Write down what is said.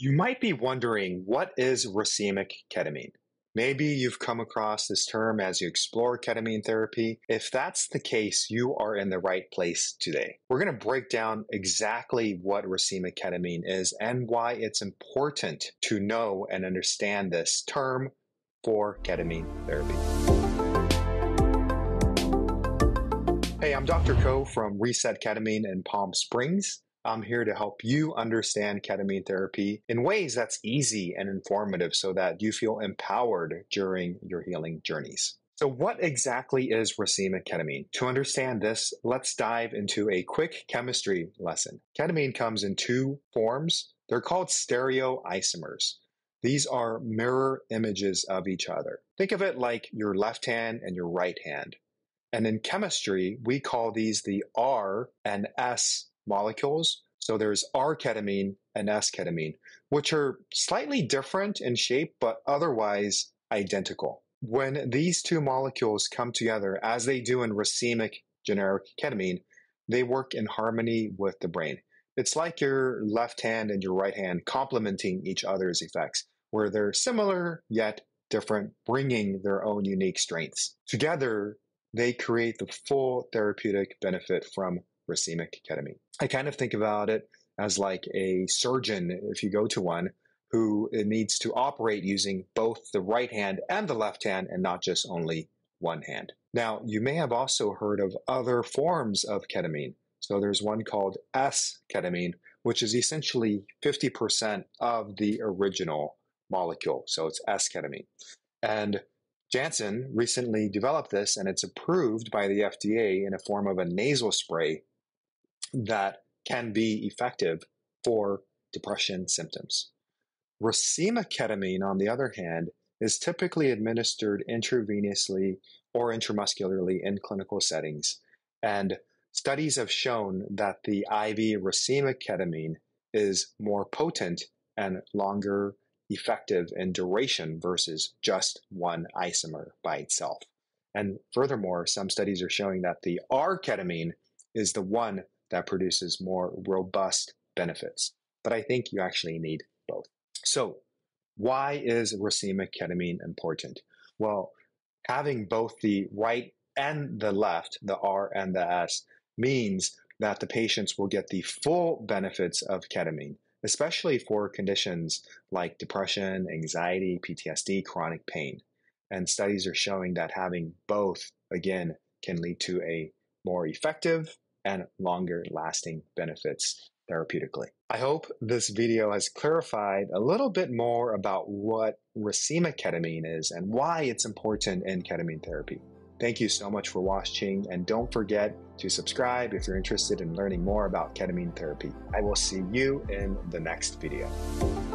You might be wondering, what is racemic ketamine? Maybe you've come across this term as you explore ketamine therapy. If that's the case, you are in the right place today. We're going to break down exactly what racemic ketamine is and why it's important to know and understand this term for ketamine therapy. Hey, I'm Dr. Ko from Reset Ketamine in Palm Springs. I'm here to help you understand ketamine therapy in ways that's easy and informative so that you feel empowered during your healing journeys. So what exactly is racemic ketamine? To understand this, let's dive into a quick chemistry lesson. Ketamine comes in two forms. They're called stereoisomers. These are mirror images of each other. Think of it like your left hand and your right hand. And in chemistry, we call these the R and S molecules. So there's R-ketamine and S-ketamine, which are slightly different in shape, but otherwise identical. When these two molecules come together, as they do in racemic generic ketamine, they work in harmony with the brain. It's like your left hand and your right hand complementing each other's effects, where they're similar yet different, bringing their own unique strengths. Together, they create the full therapeutic benefit from racemic ketamine. I kind of think about it as like a surgeon, if you go to one, who needs to operate using both the right hand and the left hand and not just only one hand. Now, you may have also heard of other forms of ketamine. So there's one called S-ketamine, which is essentially 50% of the original molecule. So it's S-ketamine. And Janssen recently developed this, and it's approved by the FDA in a form of a nasal spray that can be effective for depression symptoms. Racemic ketamine, on the other hand, is typically administered intravenously or intramuscularly in clinical settings. And studies have shown that the IV racemic ketamine is more potent and longer effective in duration versus just one isomer by itself. And furthermore, some studies are showing that the R-ketamine is the one that produces more robust benefits. But I think you actually need both. So why is racemic ketamine important? Well, having both the right and the left, the R and the S, means that the patients will get the full benefits of ketamine, especially for conditions like depression, anxiety, PTSD, chronic pain. And studies are showing that having both, again, can lead to a more effective and longer lasting benefits therapeutically. I hope this video has clarified a little bit more about what racemic ketamine is and why it's important in ketamine therapy. Thank you so much for watching, and don't forget to subscribe if you're interested in learning more about ketamine therapy. I will see you in the next video.